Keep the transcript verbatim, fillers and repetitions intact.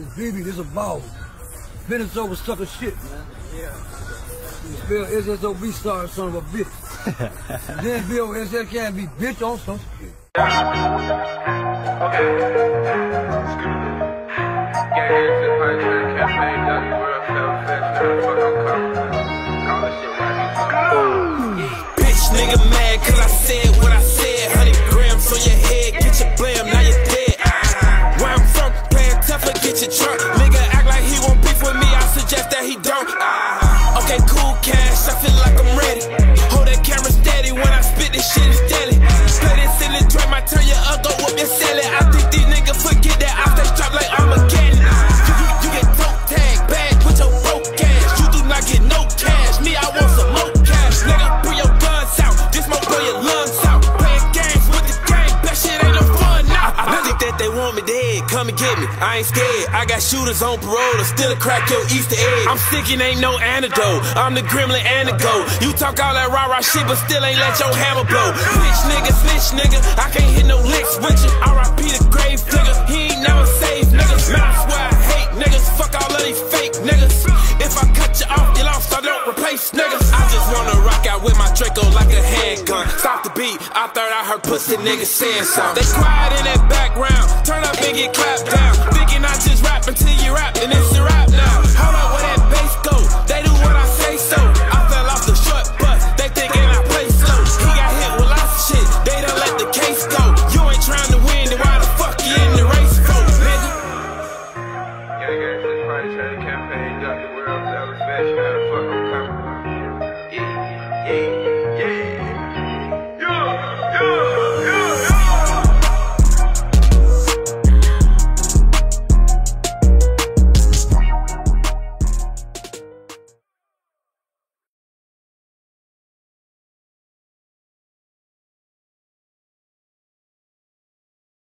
B B, this a ball. Business over sucker shit, man. Yeah. You spell S S O B star, son of a bitch. And then B O S S can be bitch on some shit. Yeah. Okay. Get here to the punch to the cafe, W World Fell Fest, now the fuck I'm coming. Call this shit right. Bitch nigga mad cause I said what I said. Hundred grams on your head, get your blam, now you're dead. Where I'm from, playing tougher, get your trunk. Nigga act like he won't beef with me, I suggest that he don't. Okay, cool cash, I feel like I'm ready. Hold that camera steady when I spit this shit is deadly. Play this in the joint, might turn your up, go whoop your silly. I think these niggas forget that I stay strapped like Armageddon. You, you, you get toe tag, bag with your broke cash. You do not get no cash, me I want some more cash. Nigga, bring your guns out, this mo blow your lungs out. Playing games with the game, that shit ain't no fun now. I, I think that they want me dead, come and get me, I ain't scared. I got shooters on parole, to still crack your Easter egg. I'm sick and ain't no antidote, I'm the gremlin and the goat. You talk all that rah-rah shit, but still ain't let your hammer blow. Bitch nigga, snitch nigga, I can't hit no licks with you. R I P the grave digger, he ain't never saved niggas. Man, I swear I hate niggas, fuck all of these fake niggas. If I cut you off, you lost, I don't replace niggas. I just wanna rock out with my Draco like a handgun. Stop the beat, I thought I heard pussy niggas saying something. They quiet in that background, turn up and get clapped down. Thinking